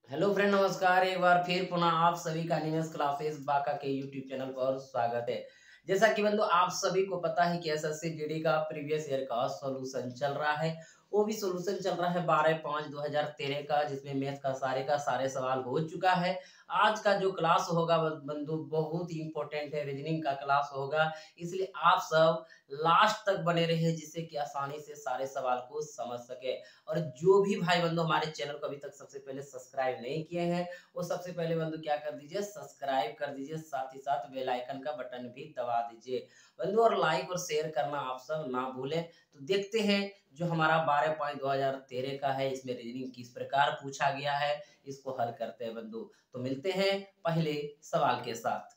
Hello friend, नमस्कार। एक बार फिर पुनः आप सभी का एनिमेस क्लासेस बाका के यूट्यूब चैनल पर स्वागत है। जैसा कि बंधु आप सभी को पता है कि एसएससी जीडी का प्रीवियस ईयर का सॉल्यूशन चल रहा है। वो भी सॉल्यूशन चल रहा है 12/5/2013 का, जिसमें मैथ का सारे सवाल हो चुका है। आज का जो क्लास होगा बंधु बहुत ही इंपॉर्टेंट है, रीजनिंग का क्लास होगा। इसलिए आप सब लास्ट तक बने रहे, जिससे कि आसानी से सारे सवाल को समझ सके। और जो भी भाई बंधु हमारे चैनल को अभी तक सबसे पहले सब्सक्राइब नहीं किए हैं, वो सबसे पहले बंधु क्या कर दीजिए, सब्सक्राइब कर दीजिए, साथ ही साथ बेल आइकन का बटन भी दबा दीजिए बंधु। और लाइक और शेयर करना आप सब ना भूलें। तो देखते हैं जो हमारा 12/5/2013 का है, इसमें रीजनिंग किस प्रकार पूछा गया है, इसको हल करते हैं बंधु। तो मिलते हैं पहले सवाल के साथ।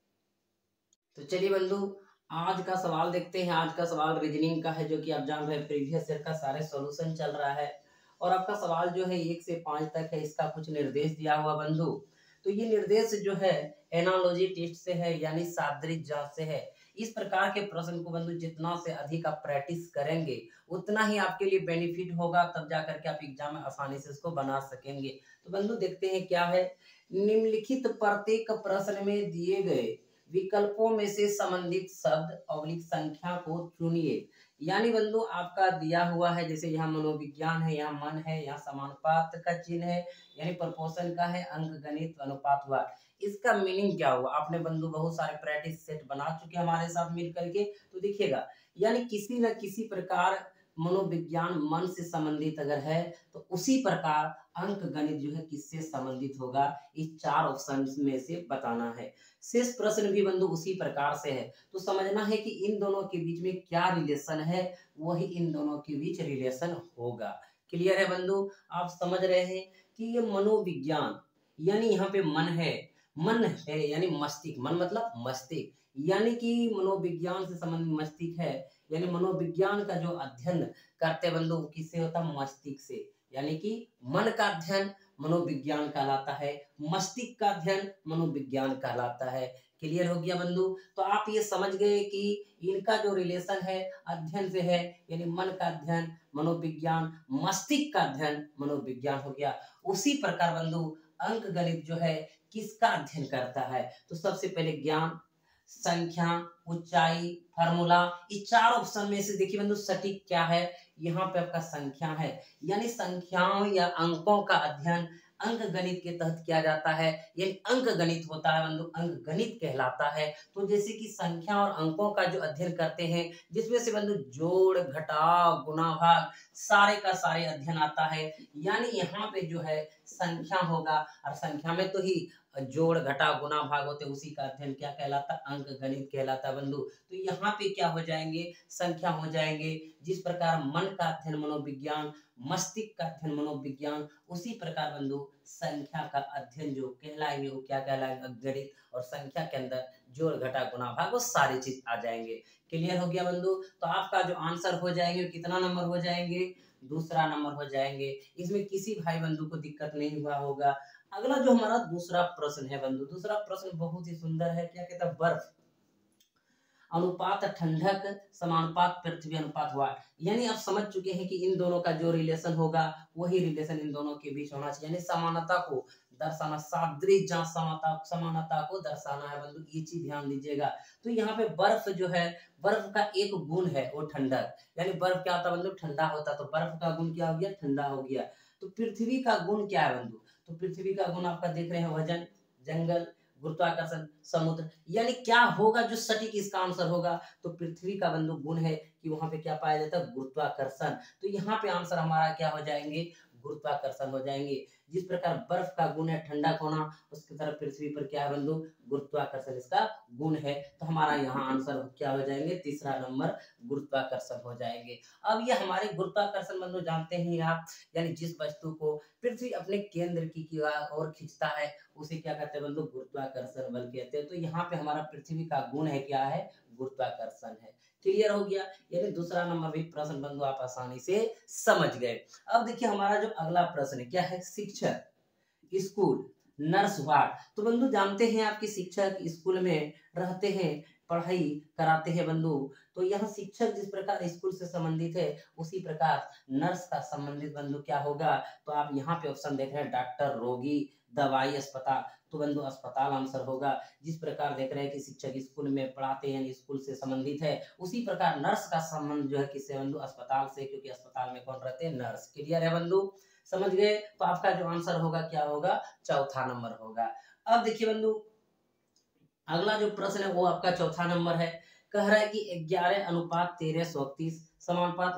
तो चलिए बंधु, आज का सवाल देखते हैं। आज का सवाल रीजनिंग का है, जो कि आप जान रहे हैं प्रीवियस ईयर का सारे सॉल्यूशन चल रहा है। और आपका सवाल जो है 1 से 5 तक है, इसका कुछ निर्देश दिया हुआ बंधु। तो ये निर्देश जो है एनालॉजी टेस्ट से है, यानी सादृश्य जांच से है। इस प्रकार के प्रश्न को बंधु जितना से अधिक आप प्रैक्टिस करेंगे, उतना ही आपके लिए बेनिफिट होगा, तब जाकर के आप एग्जाम में आसानी से इसको बना सकेंगे। तो बंधु देखते हैं क्या है। निम्नलिखित प्रत्येक प्रश्न में दिए गए विकल्पों में से संबंधित शब्द अवलिक संख्या को चुनिए। यानी बंधु आपका दिया हुआ है, जैसे यहाँ मनोविज्ञान है, यहाँ मन है, यहाँ समानुपात का चिन्ह है, यानी प्रपोर्शन का है, अंक गणित अनुपात हुआ। इसका मीनिंग क्या हुआ? आपने बंधु बहुत सारे प्रैक्टिस सेट बना चुके हमारे साथ मिल करके, तो देखिएगा, यानी किसी न किसी प्रकार मनोविज्ञान मन से संबंधित अगर है, तो उसी प्रकार अंक गणित जो है किससे संबंधित होगा, इस 4 ऑप्शन में से बताना है। शेष प्रश्न भी बंधु उसी प्रकार से है। तो समझना है कि इन दोनों के बीच में क्या रिलेशन है, वही इन दोनों के बीच रिलेशन होगा। क्लियर है बंधु? आप समझ रहे हैं कि ये मनोविज्ञान, यानी यहाँ पे मन है यानी मस्तिष्क, मन मतलब मस्तिष्क, यानी कि मनोविज्ञान से संबंधित मस्तिष्क है, यानी मनोविज्ञान का जो अध्ययन करते बंधु किससे होता है? मस्तिष्क से। यानी कि मन का अध्ययन मनोविज्ञान कहलाता है, मस्तिष्क का अध्ययन मनोविज्ञान कहलाता है। क्लियर हो गया बंधु? तो आप ये समझ गए कि इनका जो रिलेशन है अध्ययन से है, यानी मन का अध्ययन मनोविज्ञान, मस्तिष्क का अध्ययन मनोविज्ञान हो गया। उसी प्रकार बंधु अंक गणित जो है किसका अध्ययन करता है? तो सबसे पहले ज्ञान, संख्या, ऊंचाई, फार्मूला, इस 4 ऑप्शन में से देखिए बंधु सटीक क्या है? यहाँ पे आपका संख्या है, यानी संख्याओं या अंकों का अध्ययन अंक गणित के तहत किया जाता है। ये अंक गणित होता है बंधु, अंक गणित कहलाता है। तो जैसे कि संख्या और अंकों का जो अध्ययन करते हैं, जिसमें से बंधु जोड़, घटाव, गुणा, भाग सारे का सारे अध्ययन आता है। यानी यहाँ पे जो है संख्या होगा, और संख्या में तो ही जोड़, घटा, गुना, भाग होते, उसी का अध्ययन क्या कहलाता? अंक गणित कहलाता बंधु। तो यहाँ पे क्या हो जाएंगे? संख्या हो जाएंगे। जिस प्रकार मन का अध्ययन मनोविज्ञान, मस्तिष्क का अध्ययन मनोविज्ञान, उसी प्रकार बंधु संख्या का अध्ययन जो कहलाएंगे वो क्या कहलाएंगे? गणित। और संख्या के अंदर जोड़, घटा, गुना, भाग वो सारी चीज आ जाएंगे। क्लियर हो गया बंधु? तो आपका जो आंसर हो जाएंगे, कितना नंबर हो जाएंगे? दूसरा नंबर हो जाएंगे। इसमें किसी भाई बंधु को दिक्कत नहीं हुआ होगा। अगला जो हमारा दूसरा प्रश्न है बंधु, दूसरा प्रश्न बहुत ही सुंदर है। क्या कहता है? बर्फ अनुपात ठंडक समानुपात पृथ्वी अनुपात हुआ। यानी आप समझ चुके हैं कि इन दोनों का जो रिलेशन होगा, वही रिलेशन इन दोनों के बीच होना चाहिए, यानी समानता को दर्शाना, सादृश्य जहाँ समानता को दर्शाना है बंधु, ये चीज ध्यान दीजिएगा। तो यहाँ पे बर्फ जो है, बर्फ का एक गुण है वो ठंडक, यानी बर्फ क्या होता है बंधु? ठंडा होता। तो बर्फ का गुण क्या हो गया? ठंडा हो गया। तो पृथ्वी का गुण क्या है बंधु? तो पृथ्वी का गुण आपका देख रहे हैं, वजन, जंगल, गुरुत्वाकर्षण, समुद्र। यानी क्या होगा जो सटीक इसका आंसर होगा? तो पृथ्वी का बंधु गुण है कि वहां पे क्या पाया जाता है? गुरुत्वाकर्षण। तो यहाँ पे आंसर हमारा क्या हो जाएंगे? गुरुत्वाकर्षण हो जाएंगे। जिस प्रकार बर्फ का गुण है ठंडक होना, उसकी तरफ पृथ्वी पर क्या है बंधु? गुरुत्वाकर्षण इसका गुण है। तो हमारा यहाँ आंसर क्या हो जाएंगे? तीसरा नंबर गुरुत्वाकर्षण हो जाएंगे। अब ये हमारे गुरुत्वाकर्षण बंधु जानते हैं आप, यानी जिस वस्तु को पृथ्वी अपने केंद्र की ओर खींचता है, उसे क्या कहते हैं बंधु? गुरुत्वाकर्षण बल कहते हैं। तो यहाँ पे हमारा पृथ्वी का गुण है क्या है? गुरुत्वाकर्षण है। क्लियर हो गया? यानी दूसरा नंबर भी प्रश्न बंधु आप आसानी से समझ गए। अब देखिए हमारा जो अगला प्रश्न है क्या है? शिक्षक, स्कूल, नर्स वार्ड। तो बंधु जानते हैं आपकी शिक्षक स्कूल में रहते हैं, पढ़ाई कराते हैं बंधु। तो यह शिक्षक जिस प्रकार स्कूल से संबंधित है, उसी प्रकार नर्स का संबंधित बंधु क्या होगा, तो आप यहाँ पे ऑप्शन देख रहे हैं डॉक्टर, रोगी, दवाई, अस्पताल, तो बंधु अस्पताल आंसर होगा। जिस प्रकार देख रहे हैं कि शिक्षक स्कूल में पढ़ाते हैं, स्कूल से संबंधित है, उसी प्रकार नर्स का संबंध जो है किससे बंधु, अस्पताल से, क्योंकि अस्पताल में कौन रहते हैं, नर्स। क्लियर है बंधु, समझ गए। तो आपका जो आंसर होगा क्या होगा, चौथा नंबर होगा। अब देखिए बंधु, अगला जो प्रश्न है वो आपका चौथा नंबर है। कह रहा है कि 11:13:31 समानुपात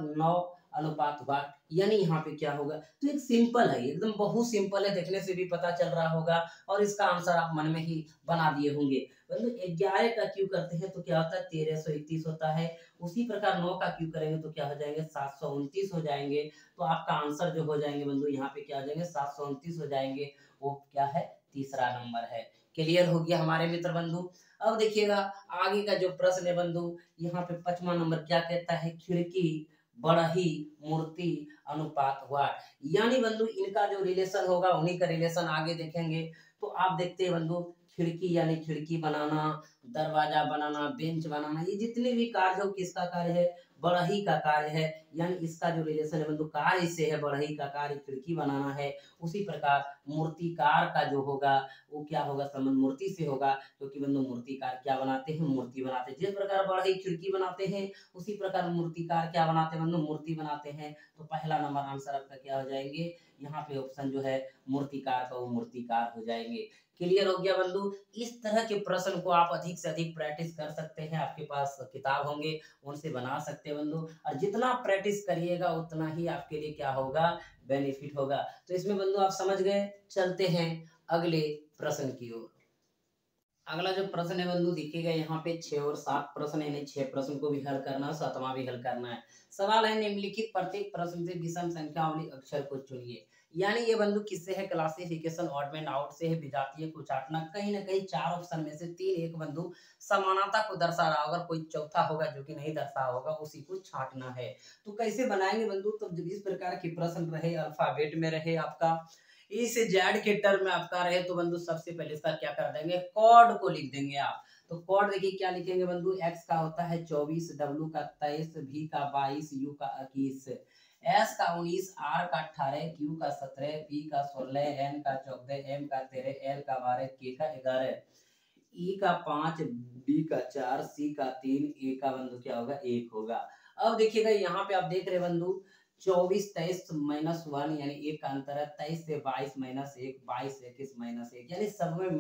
9:8, यानी यहाँ पे क्या होगा, तो एक सिंपल है, एकदम बहुत सिंपल है, देखने से भी पता चल रहा होगा और इसका आंसर आप मन में ही बना दिए होंगे। बंधु 11 का क्यू करते हैं तो क्या होता है, 1331 होता है। उसी प्रकार 9 का क्यू करेंगे तो क्या हो जाएंगे, 729 हो जाएंगे। तो आपका आंसर जो हो जाएंगे बंधु यहाँ पे क्या हो जाएंगे, 729 हो जाएंगे। वो क्या है, तीसरा नंबर है। क्लियर हो गया हमारे मित्र बंधु। अब देखिएगा आगे का जो प्रश्न है बंधु, यहाँ पे 5वां नंबर क्या कहता है, खिड़की, बढ़ही, मूर्ति, अनुपात, वाट, यानी बंधु इनका जो रिलेशन होगा उन्हीं का रिलेशन आगे देखेंगे। तो आप देखते हैं बंधु, खिड़की यानी खिड़की बनाना, दरवाजा बनाना, बेंच बनाना, ये जितने भी कार्य हो किसका कार्य है, बढ़ही का कार्य है। यानी इसका जो रिलेशन है बंधु कार्य से है, बढ़ही का कार्य खिड़की बनाना है। उसी प्रकार मूर्तिकार का जो होगा वो क्या होगा, संबंध मूर्ति से होगा, क्योंकि बंधु मूर्तिकार क्या बनाते हैं, मूर्ति बनाते हैं। जिस प्रकार बढ़ई खिड़की बनाते हैं, उसी प्रकार मूर्तिकार क्या बनाते हैं बंधु, मूर्ति बनाते हैं। तो पहला नंबर आंसर आपका क्या हो जाएंगे, यहाँ पे ऑप्शन जो है मूर्तिकार का, वो मूर्तिकार हो जाएंगे। क्लियर हो गया बंधु। इस तरह के प्रश्न को आप अधिक से अधिक प्रैक्टिस कर सकते हैं, आपके पास किताब होंगे उनसे बना सकते हैं बंधु, और जितना प्रैक्टिस करिएगा उतना ही आपके लिए क्या होगा, बेनिफिट होगा। तो इसमें बंधु आप समझ गए। चलते हैं अगले प्रश्न की ओर। अगला जो प्रश्न है बंधु देखिएगा, यहाँ पे 6 और 7 प्रश्न है, 6 प्रश्न को भी हल करना है, 7वां भी हल करना है। सवाल है, निम्नलिखित प्रत्येक प्रश्न से विषम संख्या वाली अक्षर को चुनिए। यानी ये बंधु किससे है, क्लासिफिकेशन ऑड एंड आउट से है, विजातीय को छाटना। कहीं ना कहीं 4 ऑप्शन में से 3 एक बंधु समानता को दर्शा रहा होगा, कोई चौथा होगा जो कि नहीं दर्शा होगा, उसी को छाटना है। तो कैसे बनाएंगे बंधु, तो जब इस प्रकार के प्रश्न रहे, अल्फाबेट में रहे, आपका ई से जेड के टर्म में आपका रहे, तो बंधु सबसे पहले इसका क्या कर देंगे, कोड को लिख देंगे आप। तो कोड देखिए क्या लिखेंगे बंधु, एक्स का होता है 24, डब्ल्यू का 23, भी का 22, यू का 21, एस का 19, आर का 18, क्यू का 17, पी का 16, एन का 14, एम का 13, एल का 12, के का 11, ई का 5, बी का 4, सी का 3, ए का बंधु क्या होगा, 1 होगा। अब देखिएगा यहाँ पे आप देख रहे बंधु 24, 23 -1 यानी 1 का अंतर है, 23 से 22 -1, 22 से 21 -1, यानी सब में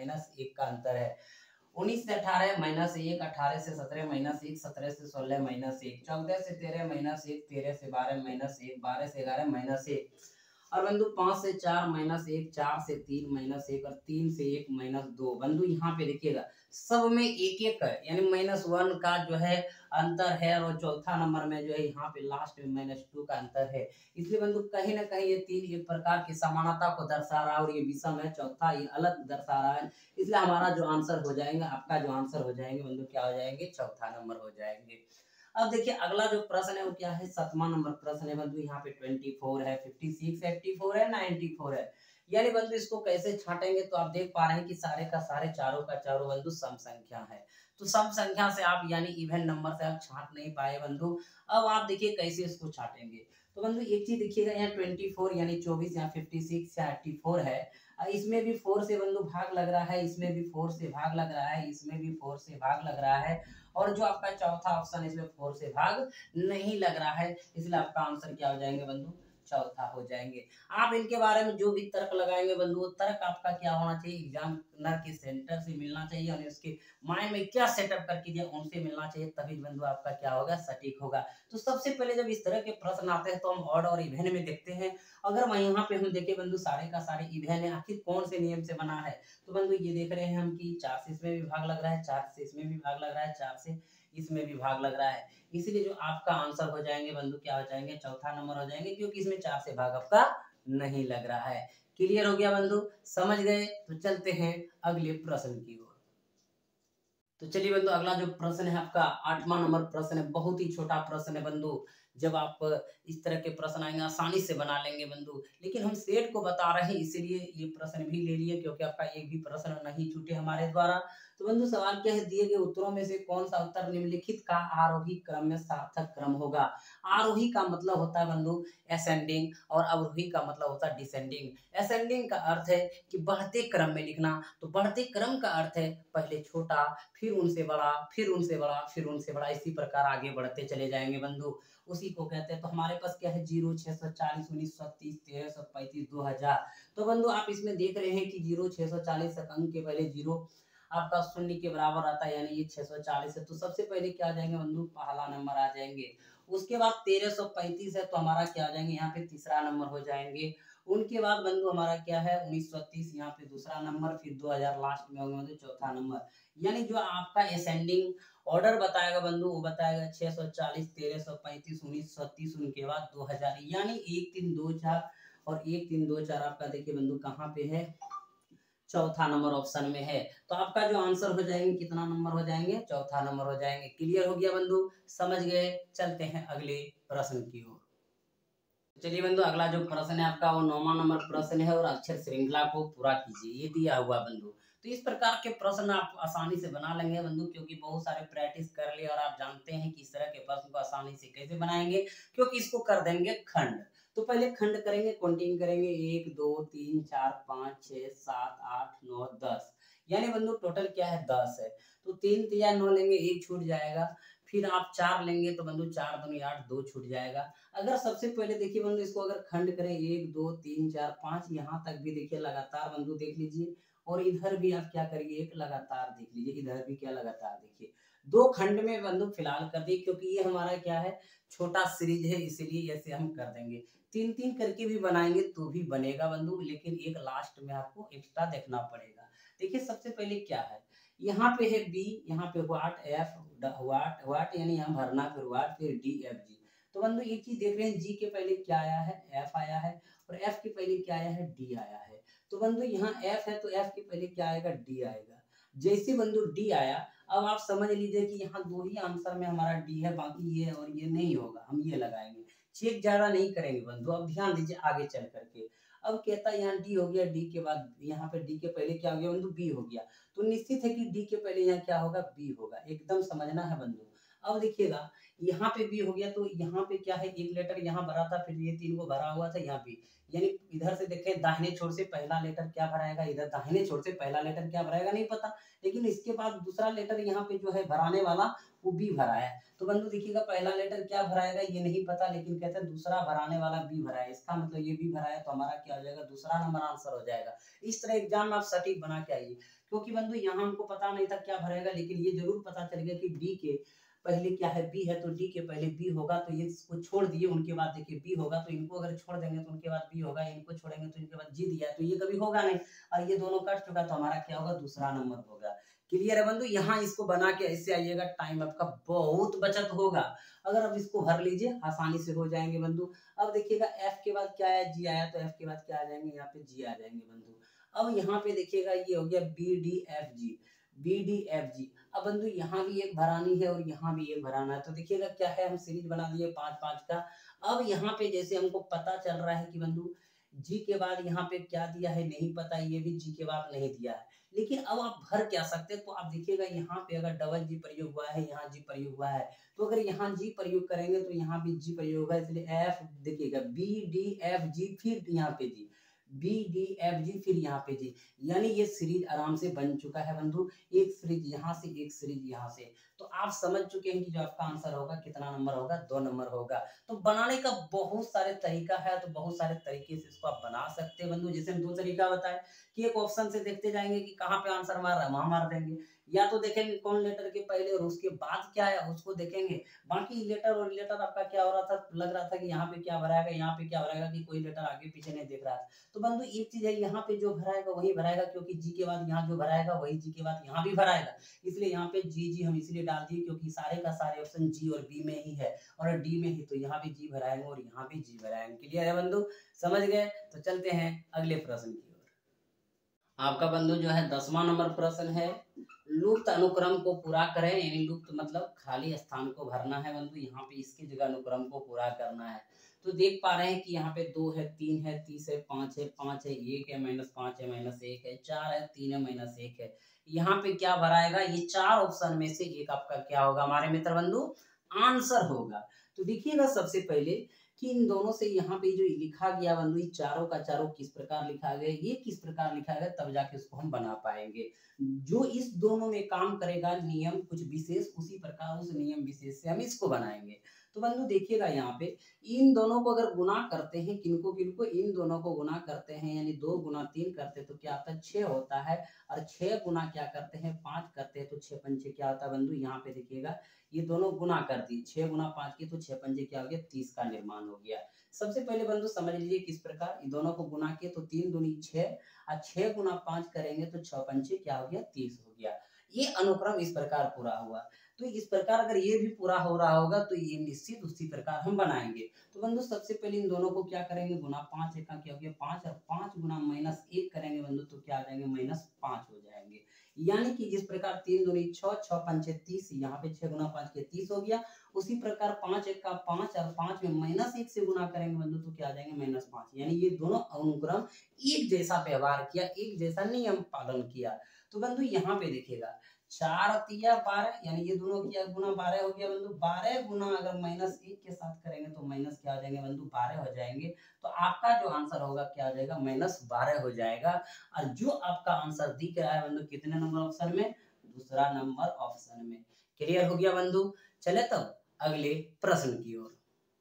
-1 का अंतर है। 19 से 18 -1, 18 से 17 -1, 17 से 16 -1, 14 से 13 -1, 13 से 12 -1, 12 से 11 -1, और बंधु 5 से 4 -1, 4 से 3 -1 और 3 से 1 -2। बंधु यहाँ पे देखिएगा सब में एक एक है, यानी -1 का जो है अंतर है, और चौथा नंबर में जो है यहाँ पे लास्ट में -2 का अंतर है। इसलिए बंधु कहीं ना कहीं ये 3 एक प्रकार की समानता को दर्शा रहा है, और ये विषम है, चौथा ये अलग दर्शा रहा है। इसलिए हमारा जो आंसर हो जाएगा, आपका जो आंसर हो जाएंगे बंधु क्या हो जाएंगे, चौथा नंबर हो जाएंगे। अब देखिए अगला जो प्रश्न है वो क्या है, 7वां नंबर प्रश्न है बंधु। यहाँ पे 24 है, 56, 84 है, 94 है। यानी बंधु इसको कैसे छाटेंगे, तो आप देख पा रहे हैं कि सारे का सारे चारों का चारों बंधु सम संख्या है। तो सम संख्या से आप यानी इवन नंबर से आप छाट नहीं पाए बंधु। अब आप देखिए कैसे इसको छाटेंगे। तो बंधु एक चीज देखिएगा, यहाँ 24 यानी 24, यहाँ 56 या 84 है, इसमें भी 4 से बंधु भाग लग रहा है, इसमें भी 4 से भाग लग रहा है, इसमें भी 4 से भाग लग रहा है, और जो आपका चौथा ऑप्शन है इसमें 4 से भाग नहीं लग रहा है। इसलिए आपका आंसर क्या हो जाएंगे बंधु, चौथा हो जाएंगे। आप इनके बारे में जो भी तर्क लगाएंगे बंधु, वो तर्क आपका क्या होना चाहिए, एग्जामिनर के सेंटर से मिलना चाहिए, और उसके माइंड में क्या सेटअप करके दिया उनसे मिलना चाहिए, तभी बंधु आपका क्या होगा, सटीक होगा। तो सबसे पहले जब इस तरह के प्रश्न आते हैं तो हम ऑड और इवन में देखते हैं। अगर वहीं यहाँ पे हम देखें बंधु सारे का सारे इवन है, आखिर कौन से नियम से बना है, तो बंधु ये देख रहे हैं हम कि 4 से इसमें भी भाग लग रहा है, 4 से इसमें भी भाग लग रहा है, 4 से इसमें भी भाग लग रहा है। इसलिए जो आपका आंसर हो जाएंगे बंधु क्या हो जाएंगे, चौथा नंबर हो जाएंगे, क्योंकि इसमें 4 से भाग आपका नहीं लग रहा है। क्लियर हो गया बंधु, समझ गए। तो चलते हैं अगले प्रश्न की ओर। तो चलिए बंधु अगला जो प्रश्न है आपका 8वां नंबर प्रश्न है, बहुत ही छोटा प्रश्न है बंधु। जब आप इस तरह के प्रश्न आएंगे आसानी से बना लेंगे बंधु। लेकिन हम सेट को बता रहे हैं इसीलिए ये प्रश्न भी ले लिए, क्योंकि आपका एक भी प्रश्न नहीं छूटे हमारे द्वारा। तो बंधु सवाल क्या है, दिए गए उत्तरों में से कौन सा उत्तर निम्नलिखित का आरोही क्रम में सार्थक क्रम होगा। आरोही का मतलब होता है बंधु असेंडिंग और अवरोही का मतलब होता है डिसेंडिंग। असेंडिंग का अर्थ है कि बढ़ते क्रम में लिखना, तो बढ़ते क्रम का अर्थ है पहले छोटा, फिर उनसे बड़ा, फिर उनसे बड़ा, फिर उनसे बड़ा, इसी प्रकार आगे बढ़ते चले जाएंगे बंधु, उसी को कहते हैं। तो हमारे पास क्या है 0, 640, 1930, 1335, 2000। तो बंधु आप इसमें देख रहे हैं कि 0, 640 अंक के पहले 0 आपका शून्य के बराबर आता है, यानी ये 640 है। तो सबसे पहले क्या आ जाएंगे बंधु, पहला नंबर आ जाएंगे। उसके बाद 1335 है, तो हमारा क्या आ जाएंगे यहाँ पे तीसरा नंबर हो जाएंगे। उनके बाद बंधु हमारा क्या है 1930, यहाँ पे दूसरा नंबर, फिर 2000 लास्ट में होगा बंधु चौथा नंबर। यानी जो आपका असेंडिंग ऑर्डर बताएगा बंधु वो बताएगा 640, 1335, 1930, उनके बाद 2000, यानी 1 3 2 4 और 1 3 2 4 आपका देखिए बंधु कहाँ पे है, चौथा नंबर ऑप्शन में है। तो आपका जो आंसर हो जाएंगे कितना नंबर हो जाएंगे, चौथा नंबर हो जाएंगे। क्लियर हो गया बंधु, समझ गए। चलते हैं अगले प्रश्न की ओर। चलिए बंधु अगला जो प्रश्न है आपका वो 9वां नंबर प्रश्न है, और अक्षर श्रृंखला को पूरा कीजिए, ये दिया हुआ बंधु। तो इस प्रकार के प्रश्न आप आसानी से बना लेंगे बंधु, क्योंकि बहुत सारे प्रैक्टिस कर लिए और आप जानते हैं कि इस तरह के प्रश्न को आसानी से कैसे बनाएंगे, क्योंकि इसको कर देंगे खंड। तो पहले खंड करेंगे, काउंटिंग करेंगे 1 2 3 4 5 6 7 8 9 10, यानी बंधु टोटल क्या है 10 है। तो 3 3 9 लेंगे, 1 छूट जाएगा। फिर आप 4 लेंगे तो बंधु 4 दूनी 8, 2 छूट जाएगा। अगर सबसे पहले देखिए बंधु इसको अगर खंड करें 1 2 3 4 5, यहाँ तक भी देखिए लगातार बंधु देख लीजिए, और इधर भी आप क्या करिए एक लगातार देख लीजिए, इधर भी क्या लगातार देखिए, दो खंड में बंधु फिलहाल कर दिए, क्योंकि ये हमारा क्या है छोटा सीरीज है, इसीलिए ऐसे हम कर देंगे। 3 3 करके भी बनाएंगे तो भी बनेगा बंधु, लेकिन एक लास्ट में आपको एक्स्ट्रा देखना पड़ेगा। देखिए सबसे पहले क्या है, यहाँ पे है बी, यहाँ पे व्हाट एफ, व्हाट व्हाट यानी यहाँ भरना, फिर व्हाट, फिर डी एफ जी। तो बंधु एक चीज देख रहे हैं, जी के पहले क्या आया है, एफ आया है, और एफ के पहले क्या आया है, डी आया है। तो बंधु यहाँ एफ है तो एफ के पहले क्या आएगा, डी आएगा। जैसे बंधु डी आया, अब आप समझ लीजिए कि यहाँ दो ही आंसर में हमारा डी है, बाकी ये और ये नहीं होगा, हम ये लगाएंगे। चेक ज्यादा नहीं करेंगे बंधु, अब ध्यान दीजिए आगे चल करके। अब कहता है यहाँ डी हो गया, डी के बाद यहाँ पे डी के पहले क्या हो गया बंधु, बी हो गया। तो निश्चित है कि डी के पहले यहाँ क्या होगा, बी होगा, एकदम समझना है बंधु। अब देखिएगा यहाँ पे बी हो गया, तो यहाँ पे क्या है एक लेटर यहाँ भरा था, फिर ये 3 को भरा हुआ था यहाँ पे, यानी इधर से देखें दाहिने छोर से पहला लेटर क्या भराएगा, इधर दाहिने छोर से पहला लेटर क्या भराएगा नहीं पता, लेकिन इसके बाद दूसरा लेटर यहाँ पे जो है भराने वाला वो बी भरा है। तो बंधु देखिएगा पहला लेटर क्या भराएगा ये नहीं पता, लेकिन कहते हैं दूसरा भराने वाला बी भरा है, इसका मतलब ये बी भरा है, तो हमारा क्या हो जाएगा, दूसरा नंबर आंसर हो जाएगा। इस तरह एग्जाम में आप सटीक बना के आइए, क्योंकि बंधु यहाँ हमको पता नहीं था क्या भरेगा, लेकिन ये जरूर पता चल गया कि डी के पहले क्या है, बी है, तो डी के पहले बी होगा, तो ये इसको छोड़ दिए, उनके बाद देखिए बी होगा, तो इनको अगर छोड़ देंगे तो उनके बाद बी होगा, इनको छोड़ेंगे तो इनके बाद जी दिया है, तो ये कभी होगा नहीं, और ये दोनों कट चुका, तो हमारा क्या होगा, दूसरा नंबर होगा। क्लियर है बंधु, यहाँ इसको बना के ऐसे आइएगा, टाइम आपका बहुत बचत होगा। अगर अब इसको भर लीजिए आसानी से हो जाएंगे बंधु। अब देखिएगा एफ के बाद क्या आया, जी आया, तो एफ के बाद क्या आ जाएंगे, यहाँ पे जी आ जाएंगे बंधु। अब यहाँ पे देखिएगा ये हो गया B D F G, B D F G. अब बंधु यहाँ भी एक भरानी है और यहाँ भी एक भराना है, तो देखिएगा क्या है, हम सीरीज बना दिए 5 5 का। अब यहाँ पे जैसे हमको पता चल रहा है कि बंधु जी के बाद यहाँ पे क्या दिया है नहीं पता, ये भी जी के बाद नहीं दिया है, लेकिन अब आप भर क्या सकते हैं, तो आप देखिएगा यहाँ पे अगर डबल जी प्रयोग हुआ है, यहाँ जी प्रयोग हुआ है, तो अगर यहाँ जी प्रयोग करेंगे तो यहाँ भी जी प्रयोग होगा, इसलिए एफ देखिएगा बी डी एफ जी, फिर यहाँ पे G, B D F G, फिर यहाँ पे जी, यानी ये सीरीज आराम से बन चुका है बंधु, एक सीरीज यहाँ से एक सीरीज यहाँ से। तो आप समझ चुके हैं कि जो आपका आंसर होगा कितना नंबर होगा, 2 नंबर होगा। तो बनाने का बहुत सारे तरीका है, तो बहुत सारे तरीके से इसको आप बना सकते हैं बंधु। जैसे हम 2 तरीका बताए कि एक ऑप्शन से देखते जाएंगे कि कहाँ पे आंसर मार रहा है, वहां मार देंगे, या तो देखेंगे कौन लेटर के पहले और उसके बाद क्या है उसको देखेंगे। बाकी लेटर और लेटर आपका क्या हो रहा था, लग रहा था कि यहाँ पे क्या भराएगा, यहाँ पे क्या भराएगा, कि कोई लेटर आगे पीछे नहीं देख रहा है। तो बंधु एक चीज है, यहाँ पे जो भराएगा वही भराएगा, क्योंकि जी के बाद यहाँ जो भराएगा वही जी के बाद यहाँ भी भराएगा, इसलिए यहाँ पे जी जी हम इसलिए डाल दिए क्योंकि सारे का सारे ऑप्शन जी और बी में ही है, और डी में ही, तो यहाँ भी जी भराएंगे और यहाँ भी जी भराएंगे। क्लियर है बंधु, समझ गए। तो चलते हैं अगले प्रश्न की ओर। आपका बंधु जो है 10वां नंबर प्रश्न है, लुप्त अनुक्रम को पूरा करें। यानी लुप्त मतलब खाली स्थान को भरना है बंधु, यहाँ पे इसकी जगह अनुक्रम को पूरा करना है। तो देख पा रहे हैं कि यहाँ पे 2 है, 3 है, 30 है, 5 है, 5 है, 1 है, -5 है, -1 है, 4 है, 3 है, -1 है। यहाँ पे क्या भराएगा, ये 4 ऑप्शन में से एक आपका क्या होगा हमारे मित्र बंधु, आंसर होगा। तो देखिएगा सबसे पहले कि इन दोनों से यहाँ पे जो लिखा गया बंधु, ये चारों का चारों किस प्रकार लिखा गया, ये किस प्रकार लिखा गया, तब जाके उसको हम बना पाएंगे। जो इस दोनों में काम करेगा नियम कुछ विशेष, उसी प्रकार उस नियम विशेष से हम इसको बनाएंगे। तो बंधु देखिएगा यहाँ पे इन दोनों को अगर गुना करते हैं, किनको किनको, इन दोनों को गुना करते हैं, यानी 2 गुना 3 करते तो क्या आता है, 6 होता है। और 6 गुना क्या करते हैं, 5 करते हैं, तो 6 पंचे क्या होता है बंधु, यहाँ पे देखिएगा ये दोनों गुना कर दी, 6 गुना 5 की, तो 6 पंजे क्या हो गया, 30 का निर्माण हो गया। सबसे पहले बंधु समझ लीजिए किस प्रकार, इन दोनों को गुना किए तो 3 दूनी 6, और 6 गुना 5 करेंगे तो 6 पंचे क्या हो गया, 30 हो गया। ये अनुक्रम इस प्रकार पूरा हुआ। तो इस प्रकार अगर ये भी पूरा हो रहा होगा तो ये निश्चित उसी प्रकार हम बनाएंगे। तो बंधु सबसे पहले इन दोनों को क्या करेंगे, गुना 5 का क्या हो गया 5, और 5 गुना -1 करेंगे बंधु तो क्या आ जाएंगे, -5 हो जाएंगे। यानी कि जिस प्रकार 3 दूनी 6, 6 पंचे 30, यहाँ पे 6 गुना 5 के 30 हो गया। उसी प्रकार 5 1 का 5, और 5 में -1 से गुना करेंगे बंधु तो क्या आ जाएंगे, -5। यानी ये दोनों अनुक्रम एक जैसा व्यवहार किया, एक जैसा नियम पालन किया। तो बंधु यहाँ पे देखिएगा 4 तिया 12, यानी ये दोनों किया गुना 12 हो गया बंधु। 12 गुना अगर -1 के साथ करेंगे तो माइनस क्या हो जाएंगे बंधु, 12 हो जाएंगे। तो आपका जो आंसर होगा क्या हो जाएगा, -12 हो जाएगा। और जो आपका आंसर दिख रहा है बंधु कितने नंबर ऑप्शन में, दूसरा नंबर ऑप्शन में। क्लियर हो गया बंधु। चले तब अगले प्रश्न की ओर।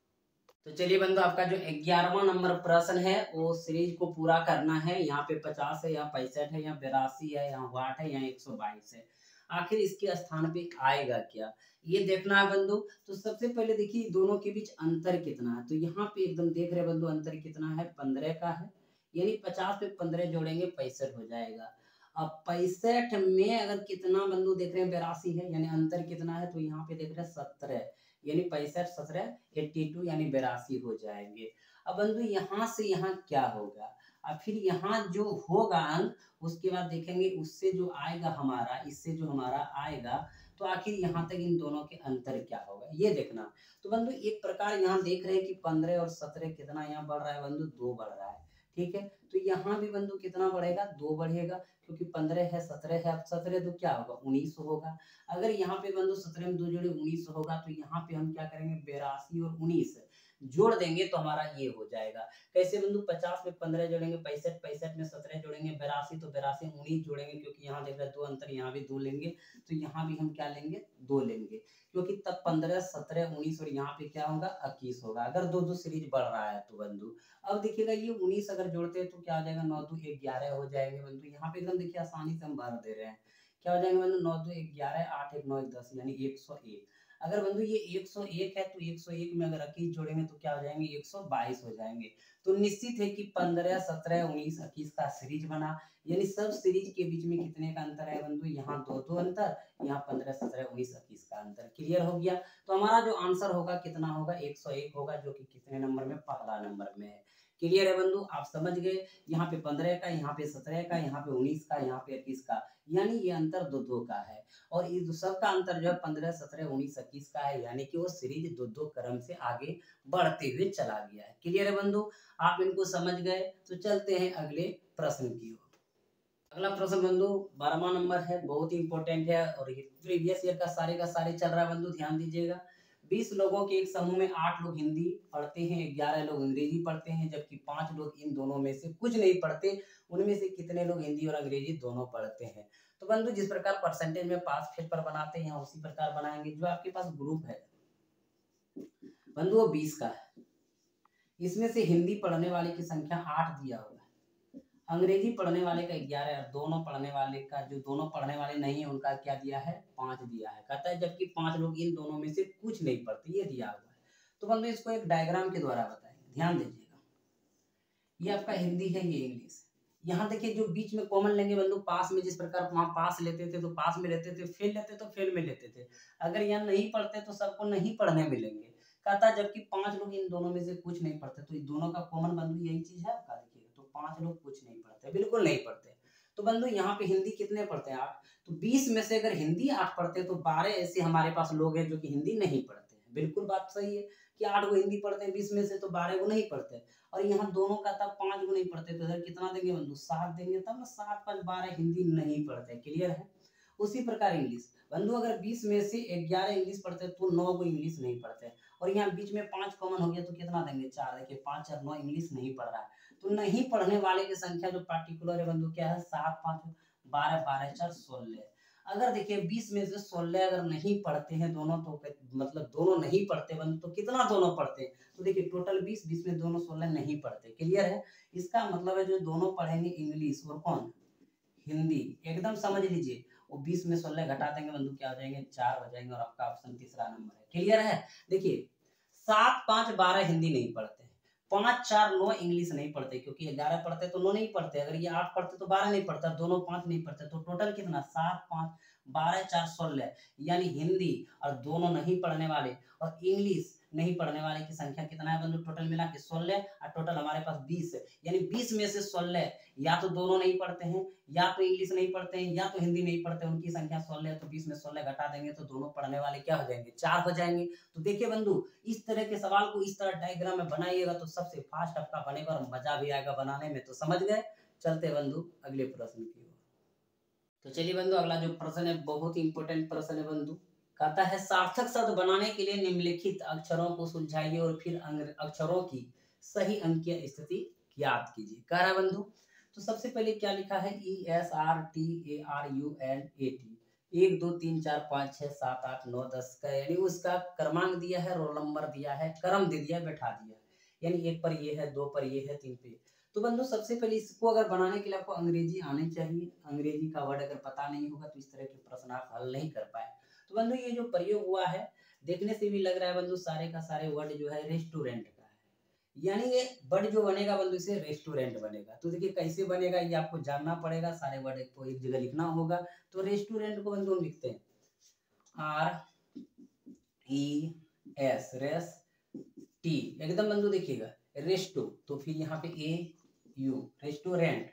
तो चलिए बंधु आपका जो 11वां नंबर प्रश्न है वो सीरीज को पूरा करना है। यहाँ पे 50 है, यहाँ 65 है, यहाँ 82 है, यहाँ 60 है, यहाँ 122 है। आखिर इसके स्थान पे आएगा क्या, ये देखना है बंधु। तो सबसे पहले देखिए दोनों के बीच अंतर कितना है। तो यहाँ पे एकदम देख रहे बंधु अंतर कितना है, 15 का है। यानी 50 पे 15 जोड़ेंगे 65 हो जाएगा। अब 65 में अगर कितना बंधु देख रहे हैं 82 है, यानी अंतर कितना है, तो यहाँ पे देख रहे हैं 17, यानी 65 17 82, यानी 82 हो जाएंगे। अब बंधु यहाँ से यहाँ क्या होगा, और फिर यहाँ जो होगा अंक उसके बाद देखेंगे उससे जो आएगा हमारा, इससे जो हमारा आएगा, तो आखिर यहाँ तक इन दोनों के अंतर क्या होगा ये देखना। तो बंधु एक प्रकार यहाँ देख रहे हैं कि 15 और 17 कितना यहाँ बढ़ रहा है बंधु, 2 बढ़ रहा है। ठीक है, तो यहाँ भी बंधु कितना बढ़ेगा, 2 बढ़ेगा, क्योंकि 15 है 17 है, अब 17 तो क्या होगा 19 होगा। अगर यहाँ पे बंधु 17 में 2 जोड़े 19 होगा, तो यहाँ पे हम क्या करेंगे 82 और 19 जोड़ देंगे तो हमारा ये हो जाएगा। कैसे बंधु, 50 में 15 जोड़ेंगे 65, 65 में 17 जोड़ेंगे 82, तो 82 में 19 जोड़ेंगे, क्योंकि यहाँ देख रहे हैं 2 अंतर, यहाँ भी 2 लेंगे, तो यहाँ भी हम क्या लेंगे 2 लेंगे, क्योंकि तब 15 17 19 और यहाँ पे क्या होगा 21 होगा, अगर 2 सीरीज बढ़ रहा है तो बंधु। अब देखिएगा ये 19 अगर जोड़ते हैं तो क्या हो जाएगा, 9 2 11 हो जाएंगे बंधु। यहाँ पे एकदम देखिए आसानी से हम भर दे रहे हैं, क्या हो जाएंगे बंधु, 9 2 11, 8 1 9 10, यानी 101। अगर बंधु ये 101 है तो 101 में अगर 21 जोड़ेंगे तो क्या हो जाएंगे 122 हो जाएंगे। तो निश्चित है कि 15 17 19 21 का सीरीज बना। यानी सब सीरीज के बीच में कितने का अंतर है बंधु, यहाँ 2 अंतर, यहाँ 15 17 19 21 का अंतर। क्लियर हो गया। तो हमारा जो आंसर होगा कितना होगा, 101 होगा, जो कि कितने नंबर में, पहला नंबर में है। क्लियर है बंधु, आप समझ गए। यहाँ पे 15 का, यहाँ पे 17 का, यहाँ पे 19 का, यहाँ पे 21 का, यानी ये अंतर 2 का है। और इस सबका अंतर जो है 15 17 19 21 का है, यानी कि वो सीरीज 2 क्रम से आगे बढ़ते हुए चला गया है। क्लियर है बंधु, आप इनको समझ गए। तो चलते हैं अगले प्रश्न की ओर। अगला प्रश्न बंधु 12वां नंबर है, बहुत ही इंपॉर्टेंट है और ये प्रीवियस ईयर का सारे चल रहा है बंधु, ध्यान दीजिएगा। 20 लोगों के एक समूह में 8 लोग हिंदी पढ़ते हैं, 11 लोग अंग्रेजी पढ़ते हैं, जबकि 5 लोग इन दोनों में से कुछ नहीं पढ़ते। उनमें से कितने लोग हिंदी और अंग्रेजी दोनों पढ़ते हैं। तो बंधु जिस प्रकार परसेंटेज में पास फेल पर बनाते हैं यहाँ उसी प्रकार बनाएंगे। जो आपके पास ग्रुप है बंधु वो 20 का है, इसमें से हिंदी पढ़ने वाले की संख्या 8 दिया हुआ है, अंग्रेजी पढ़ने वाले का 11 और दोनों पढ़ने वाले का, जो दोनों पढ़ने वाले नहीं है उनका क्या दिया है 5 दिया है। कहता है जबकि 5 लोग इन दोनों में से कुछ नहीं पढ़ते, ये दिया हुआ है। तो बंधु इसको एक डायग्राम के द्वारा बताएंगे, ध्यान दीजिएगा। ये आपका हिंदी है, ये इंग्लिश। यहाँ देखिए जो बीच में कॉमन लेंगे बंधु, पास में जिस प्रकार वहाँ पास लेते थे तो पास में लेते थे, फेल लेते तो फेल में लेते थे। अगर यहाँ नहीं पढ़ते तो सबको नहीं पढ़ने मिलेंगे। कहता जबकि 5 लोग इन दोनों में से कुछ नहीं पढ़ते, तो इन दोनों का कॉमन बंधु यही चीज है आपका। देखिए तो 5 लोग कुछ नहीं पढ़ते, बिल्कुल नहीं पढ़ते। तो बंधु यहाँ पे हिंदी कितने पढ़ते हैं? 8। तो 20 में से अगर हिंदी 8 पढ़ते हैं तो 12 ऐसे हमारे पास लोग हैं जो कि हिंदी नहीं पढ़ते हैं। बिल्कुल बात सही है कि 8 गो हिंदी पढ़ते हैं 20 में से, तो 12 गो नहीं पढ़ते। और यहाँ दोनों का तब 5 गो नहीं पढ़ते, तो इधर कितना देंगे बंधु? 7 देंगे, तब ना 7 5 12 हिंदी नहीं पढ़ते। क्लियर है? उसी प्रकार इंग्लिश बंधु, अगर 20 में से 11 इंग्लिश पढ़ते हैं तो 9 गो इंग्लिश नहीं पढ़ते। और यहाँ बीच में 5 कॉमन हो गया तो कितना देंगे? 4। देखिए 5 और 9 इंग्लिश नहीं पढ़ रहा है। तो नहीं पढ़ने वाले की संख्या जो पार्टिकुलर है बंधु क्या है? 7 5 12 12 4 16। अगर देखिए 20 में से 16 अगर नहीं पढ़ते हैं दोनों, तो मतलब दोनों नहीं पढ़ते बंधु, तो कितना दोनों पढ़ते हैं? तो देखिए टोटल 20 20 में दोनों 16 नहीं पढ़ते। क्लियर है? इसका मतलब है जो दोनों पढ़ेंगे इंग्लिश और कौन? हिंदी। एकदम समझ लीजिए, वो 20 में 16 घटा देंगे बंधु, क्या हो जाएंगे? 4 हो जाएंगे। और आपका ऑप्शन तीसरा नंबर है। क्लियर है? देखिए 7 5 12 हिंदी नहीं पढ़ते, 5 4 9 इंग्लिश नहीं पढ़ते, क्योंकि 11 पढ़ते तो 9 नहीं पढ़ते। अगर ये 8 पढ़ते तो 12 नहीं पढ़ता, दोनों 5 नहीं पढ़ते। तो टोटल कितना? 7 5 12 4 16। यानी हिंदी और दोनों नहीं पढ़ने वाले और इंग्लिश नहीं पढ़ने वाले की संख्या कितना है बंधु? टोटल मिला के 16 और टोटल हमारे पास 20 है। यानी 20 में से 16 या तो दोनों नहीं पढ़ते हैं, या तो इंग्लिश नहीं पढ़ते हैं, या तो हिंदी नहीं पढ़ते। उनकी संख्या 16 है, तो 20 में 16 घटा देंगे तो दोनों पढ़ने वाले क्या हो जाएंगे? 4 हो जाएंगे। तो देखिए बंधु, इस तरह के सवाल को इस तरह डायग्राम में बनाइएगा तो सबसे फास्ट आपका बनेगा और मजा भी आएगा बनाने में। तो समझ गए? चलते बंधु अगले प्रश्न की ओर। तो चलिए बंधु, अगला जो प्रश्न है बहुत ही इंपॉर्टेंट प्रश्न है बंधु। कहता है सार्थक शब्द बनाने के लिए निम्नलिखित अक्षरों को सुलझाइए और फिर अक्षरों की सही अंकीय स्थिति ज्ञात कीजिए। कह रहा है बंधु, तो सबसे पहले क्या लिखा है? ESRTARUNAT। 1 2 3 4 5 6 7 8 9 10 का, यानी उसका क्रमांक दिया है, रोल नंबर दिया है, क्रम दे दिया, बैठा दिया। यानी 1 पर ये है, 2 पर ये है, 3 पे। तो बंधु सबसे पहले इसको अगर बनाने के लिए आपको अंग्रेजी आनी चाहिए। अंग्रेजी का वर्ड अगर पता नहीं होगा तो इस तरह के प्रश्न आप हल नहीं कर पाए। तो बंधु ये जो प्रयोग हुआ है, देखने से भी लग रहा है बंधु सारे का सारे वर्ड जो है रेस्टोरेंट का है। यानी ये वर्ड जो बनेगा बंधु इसे रेस्टोरेंट बनेगा। तो देखिए कैसे बनेगा ये आपको जानना पड़ेगा। सारे वर्ड को एक जगह लिखना होगा। तो रेस्टोरेंट को बंधु हम लिखते हैं RES, रेस टी। एकदम बंधु देखिएगा, रेस्टो तो फिर यहाँ पे AU, रेस्टोरेंट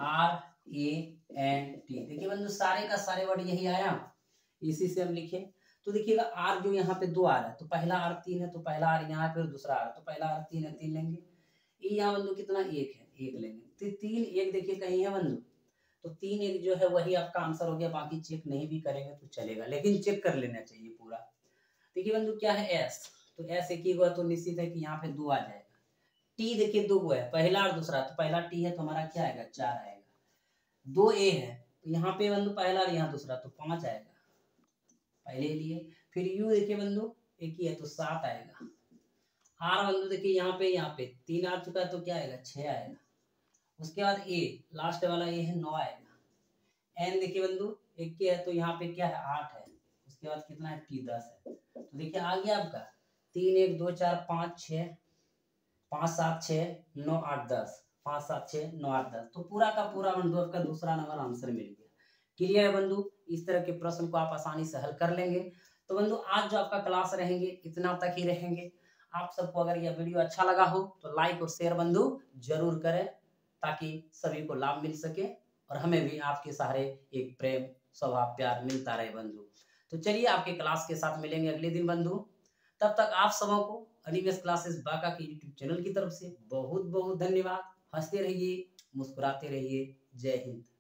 RANT। देखिए बंधु सारे का सारे वर्ड यही आया, इसी से हम लिखे। तो देखिएगा आर जो यहाँ पे 2 आ रहा है, तो पहला आर 3 है, तो पहला आर यहाँ पे, दूसरा आर, तो पहला आर 3 है, 3 लेंगे। ये यहाँ बंधु कितना? 1 है, 1 लेंगे। तो 3 1 देखिए कहीं है बंधु, तो 3 1 जो है वही आपका आंसर हो गया। बाकी चेक नहीं भी करेंगे तो चलेगा, लेकिन चेक कर लेना चाहिए पूरा। देखिए बंधु क्या है? एस, तो एस एक ही हुआ तो निश्चित है कि यहाँ पे 2 आ जाएगा। टी देखिए 2 है, पहला और दूसरा, तो पहला टी है तो हमारा क्या आएगा? 4 आएगा। 2 ए है, तो यहाँ पे बंधु पहला और यहाँ दूसरा, तो 5 आएगा पहले लिए। फिर यू देखिए बंधु एक ही है तो 7 आएगा। आर बंधु देखिए यहाँ पे 3 आ चुका है तो क्या आएगा? 6 आएगा। उसके बाद ए, लास्ट वाला ए है, 9 आएगा। एन देखिए बंधु एक के है तो यहाँ पे क्या है? 8 है। उसके बाद कितना है? टी 10 है। तो देखिए आ गया आपका 3 1 2 4 5 6 5 7 6 9 8 10, 5 7 6 9 8 10। तो पूरा का पूरा बंधु आपका दूसरा नंबर आंसर मिल गया। क्लियर है बंधु? इस तरह के प्रश्न को आप आसानी से हल कर लेंगे। तो बंधु आज जो आपका क्लास रहेंगे इतना तक ही रहेंगे। आप सबको अगर यह वीडियो अच्छा लगा हो तो लाइक और शेयर बंधु जरूर करें, ताकि सभी को लाभ मिल सके और हमें भी आपके सहारे एक प्रेम स्वभाव प्यार मिलता रहे बंधु। तो चलिए आपके क्लास के साथ मिलेंगे अगले दिन बंधु। तब तक आप सबों को अनिमेष क्लासेस बाका के यूट्यूब चैनल की तरफ से बहुत बहुत धन्यवाद। हंसते रहिए, मुस्कुराते रहिए। जय हिंद।